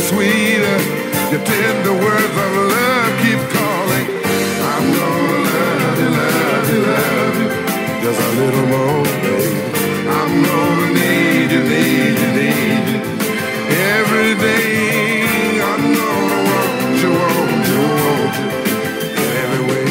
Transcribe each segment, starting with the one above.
sweeter. Your tender words of love keep calling. I'm gonna love you, love you, love you just a little more, baby. I'm gonna need you, need you, need you every day. I'm gonna want you, want you, want you every way.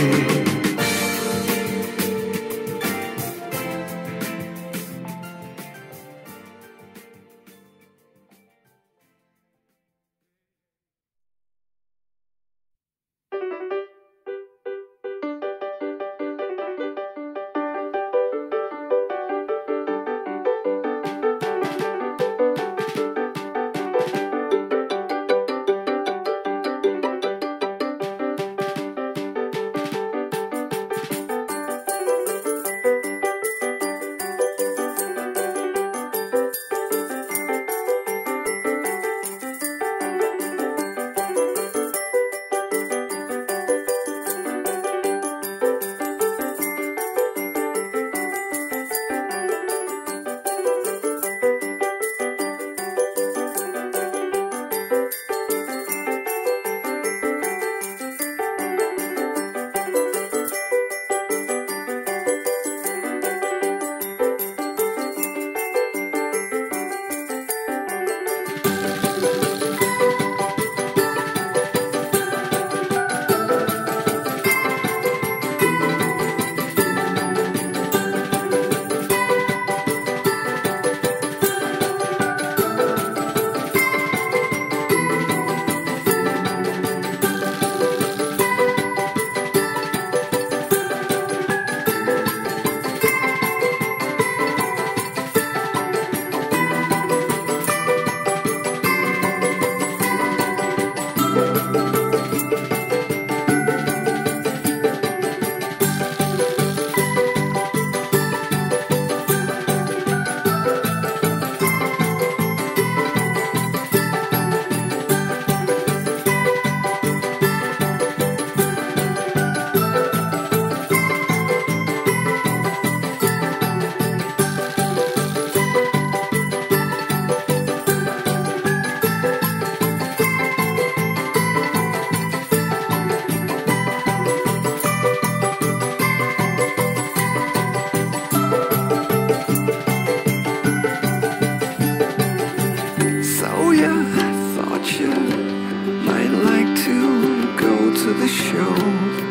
Might like to go to the show.